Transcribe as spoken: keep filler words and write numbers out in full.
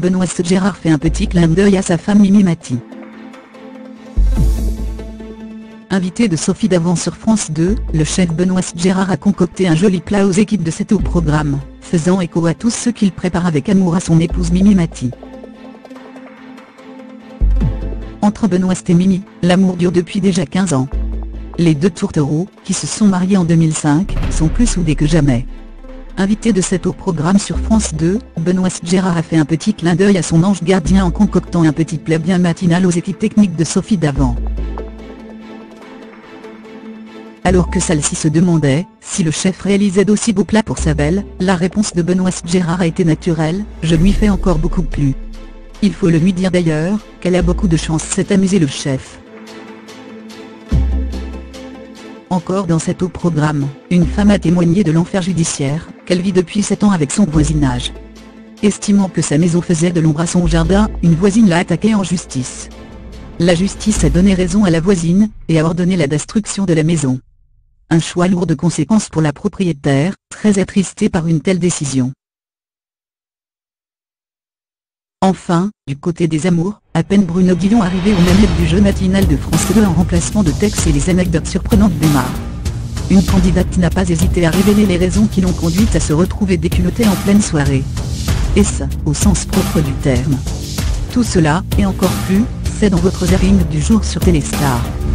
Benoît Gérard fait un petit clin d'œil à sa femme Mimi Mati. Invité de Sophie Davant sur France deux, le chef Benoît Gérard a concocté un joli plat aux équipes de cet au programme, faisant écho à tous ceux qu'il prépare avec amour à son épouse Mimi Mati. Entre Benoît et Mimi, l'amour dure depuis déjà quinze ans. Les deux tourtereaux, qui se sont mariés en deux mille cinq, sont plus soudés que jamais. Invité de cet au programme sur France deux, Benoît Gérard a fait un petit clin d'œil à son ange gardien en concoctant un petit plat bien matinal aux équipes techniques de Sophie Davant. Alors que celle-ci se demandait si le chef réalisait d'aussi beaux plats pour sa belle, la réponse de Benoît Gérard a été naturelle: je lui fais encore beaucoup plus. Il faut le lui dire d'ailleurs, qu'elle a beaucoup de chance, s'est amusé le chef. Encore dans cet au programme, une femme a témoigné de l'enfer judiciaire qu'elle vit depuis sept ans avec son voisinage. Estimant que sa maison faisait de l'ombre à son jardin, une voisine l'a attaquée en justice. La justice a donné raison à la voisine, et a ordonné la destruction de la maison. Un choix lourd de conséquences pour la propriétaire, très attristée par une telle décision. Enfin, du côté des amours, à peine Bruno Guillon arrivé au manettes du jeu matinal de France deux en remplacement de Tex et les anecdotes surprenantes démarrent. Une candidate n'a pas hésité à révéler les raisons qui l'ont conduite à se retrouver déculottée en pleine soirée. Et ça, au sens propre du terme. Tout cela, et encore plus, c'est dans votre zapping du jour sur Téléstar.